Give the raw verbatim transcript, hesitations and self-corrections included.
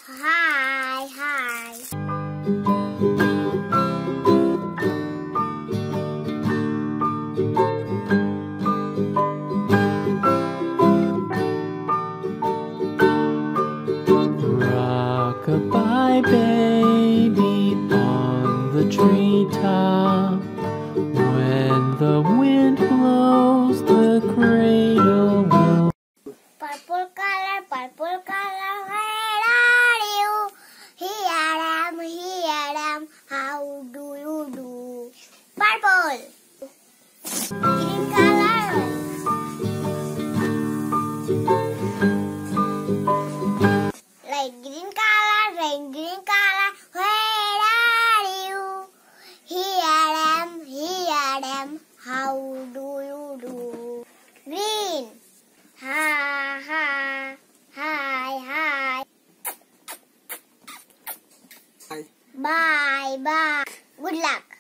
Hi, hi. Rock-a-bye baby on the treetop. When the wind blows, the cradle will. Purple color, purple color, where are you? Here I am, here I am, how do you do? Purple. Green color. Like green color, like green color, where are you? Here I am, here I am, how do you do? Green. Ha ha, hi hi. Bye. Bye bye. Good luck.